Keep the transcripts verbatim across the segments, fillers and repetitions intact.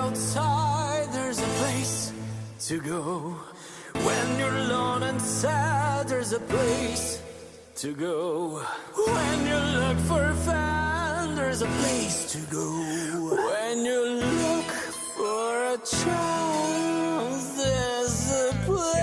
outside, there's a place to go. When you're alone and sad, there's a place to go. When you look for a fan, there's a place to go. When you look for a child, there's a place.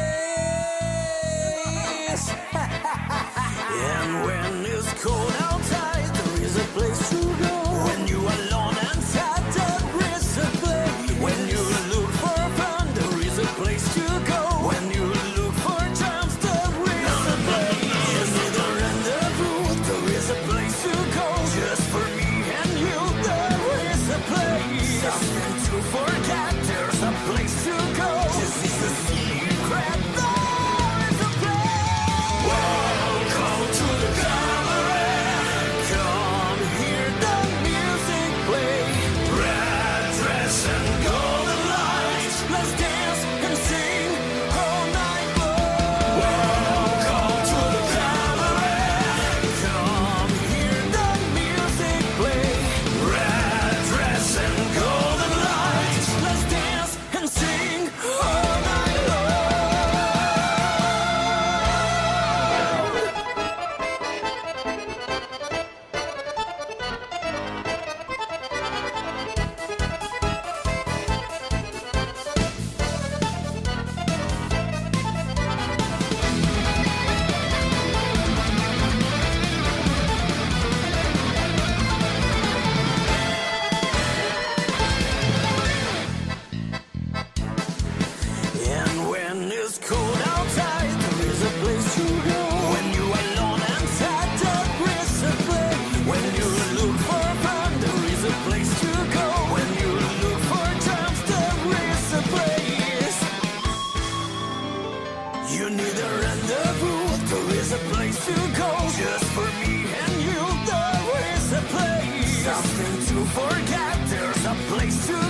And when it's cold outside, there is a place to go. When you are alone and sad, there is a place. When you look for fun, there is a place to go. When you look for charms, there is a place. You need a rendezvous, there is a place to go. Just for me and you, there is a place. Something to forget, there's a place to go. This is a secret, there is a place. Welcome to the Cabaret. Come hear the music play. Red dress and golden lights. Let's dance and sing all night long. Welcome to the Cabaret. Come hear the music play. Red dress and golden lights. Let's dance and sing all night long. And when it's cold outside, there is a place to go. When you are alone and sad, there is a place. When you look for fun, there is a place to go. When you look for charms, there is a place. You need a rendezvous, there is a place to go. Just for me and you, there is a place. Something to forget, there's a place to